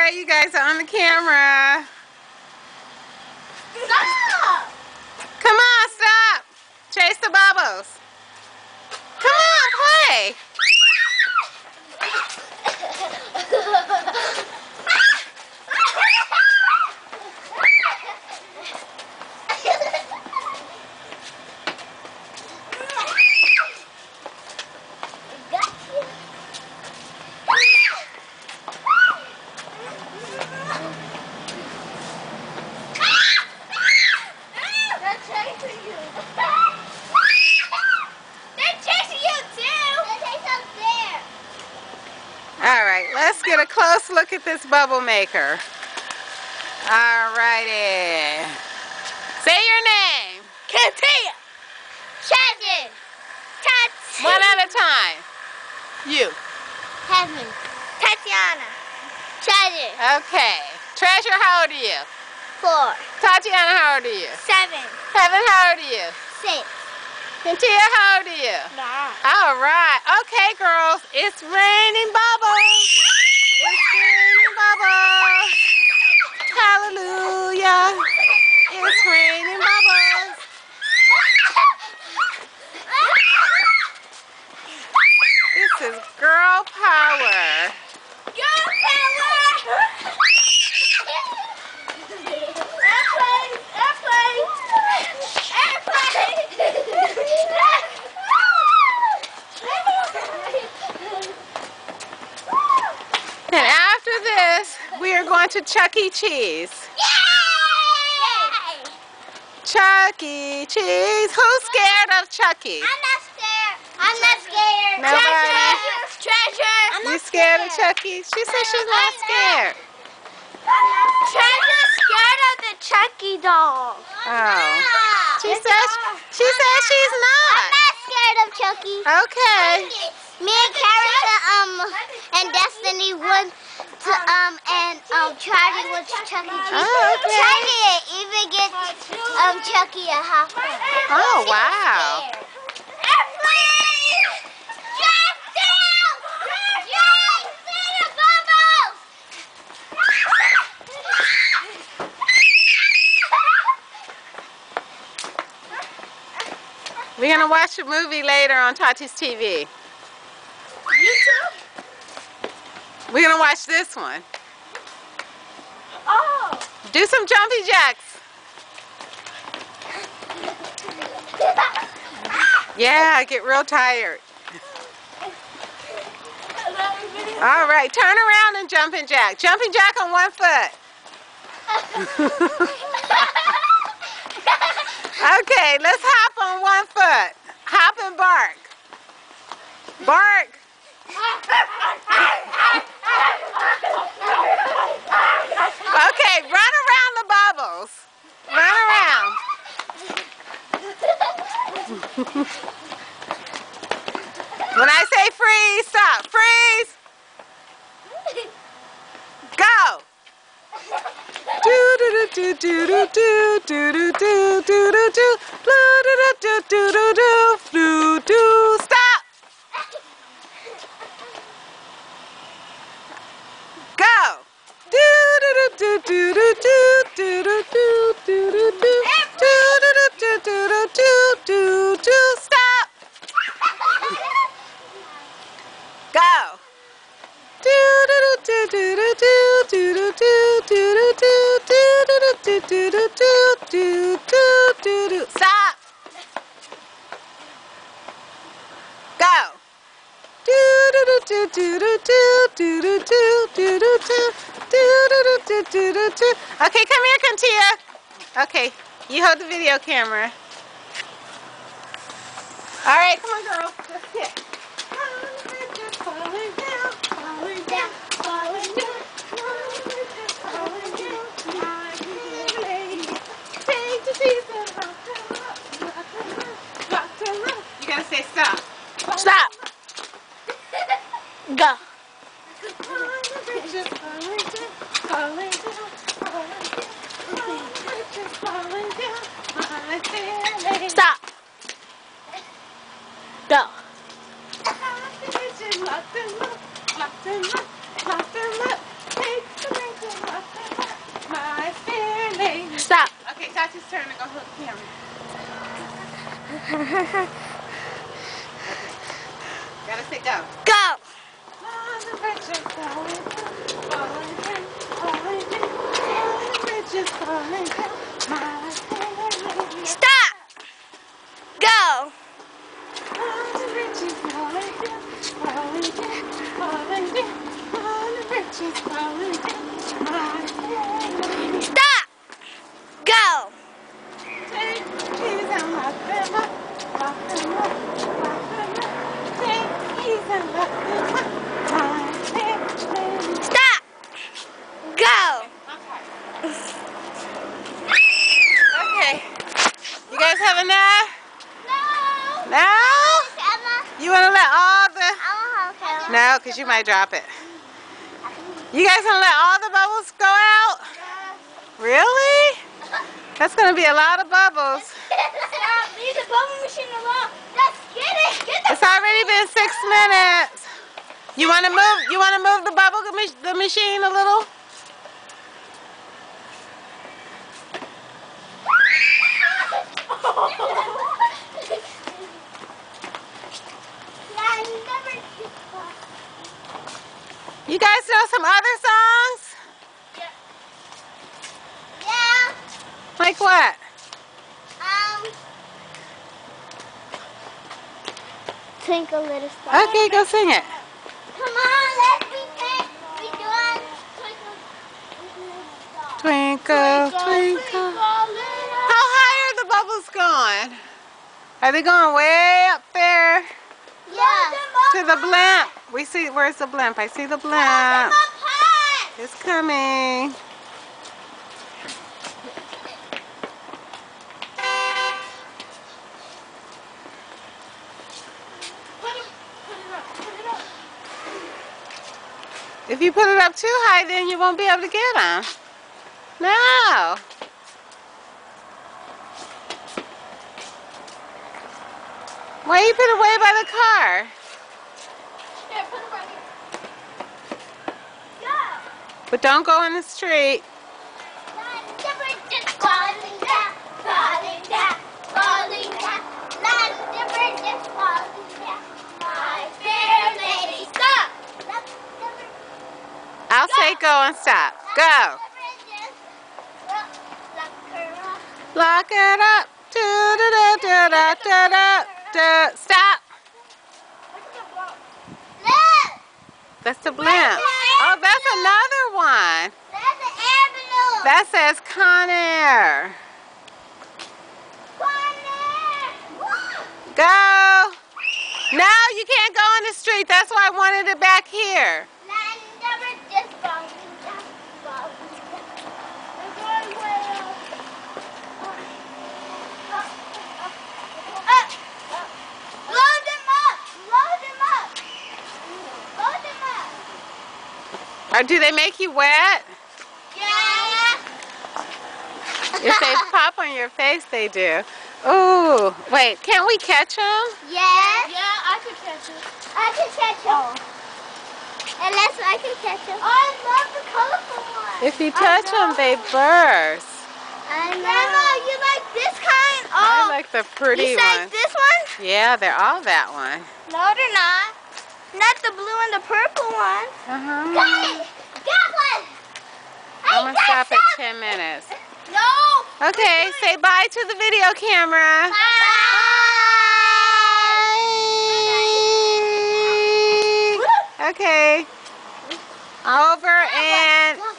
Alright, you guys are on the camera. Stop! Come on, stop! Chase the bubbles. Come on, play! Alright, let's get a close look at this bubble maker. Alrighty. Say your name. Katia. Chazin. Tats. One at a time. You. Heaven. Tatiana. Chazin. Okay. Treasure, how old are you? 4. Tatiana, how old are you? 7. Heaven, how old are you? 6. Katia, how old are you? 9. Alright. Okay, girls. It's raining bubbles. It's raining bubbles. Hallelujah. It's raining bubbles. This is girl power. Girl power! Airplane! Airplane! And after this, we are going to Chuck E. Cheese. Yay! Chuck E. Cheese. Who's scared of Chucky? I'm not scared. I'm not scared. Nobody? Treasure. You scared of Chucky? She said she's not scared. Treasure's scared of the Chucky doll. Oh. She said she's I'm not. not scared of Chucky. Okay. Me and Carrie and Destiny went to Charlie went to Chucky Cheese. Oh, okay. Charlie even get Chucky a hot dog. Oh, wow. We're going to watch a movie later on Tati's TV. We're going to watch this one. Oh. Do some jumpy jacks. Yeah, I get real tired. All right, turn around and jumping jack. Jumping jack on one foot. Okay, let's hop on one foot. Hop and bark. Bark. Okay, run around the bubbles. Run around. When I say freeze, stop. Freeze. Go. Do do do do do do do do do do do do do do do do do. Stop. Go. Do do do do do do do do do do do do do do do do. Stop. Go. Do do do do do do do do do do do do do do do. Stop. Go. Do do do do do do do do do do do do do. Okay, come here, Katia. Okay, you hold the video camera. All right, come on, girls. Let's hit. You gotta say stop. Stop. Go. Stop. Go. Lock them up, lock them up, lock them up. Take the My fair lady. Stop. Okay, Tati's turn to go hook the camera. Gotta say go. Go. Stop. Go. Stop. Go. Stop. Go. Okay. You guys have enough? No. No? You want to let all the... No, because you might drop it. You guys want to let all the bubbles go out? Really? That's going to be a lot of bubbles. Stop. Leave the bubble machine alone. Let's get it. Get It's already been 6 minutes. You want to move? You want to move the machine a little? You guys know some other songs? Yeah. Like what? Twinkle little star. Okay, go sing it. Come on, let's be doing Twinkle, twinkle. How high are the bubbles going? Are they going way up there? Yeah. To the blimp. We see, where's the blimp? I see the blimp. It's coming. If you put it up too high, then you won't be able to get them. No. Why you put it way by the car? Here, put it right here. Go. But don't go in the street. I'll say go and stop. Go. Lock it up. Stop. That's the blimp. Oh, that's another one. That's an air balloon. That says Conair. Go. No, you can't go in the street. That's why I wanted it back here. Or do they make you wet? Yeah. If they pop on your face, they do. Ooh, wait, can't we catch them? Yes. Yeah, I could catch him. I can catch him. Oh. Unless I can catch him. I love the colorful ones. If you touch them, they burst. Grandma, you like this kind? Oh, I like the pretty you like one. this one? Yeah, they're all that one. No, they're not. Not the blue and the purple one. Uh-huh. Got it! Got one! I'm going to stop at 10 minutes. No! Okay, say bye to the video camera. Bye! Okay. Over and...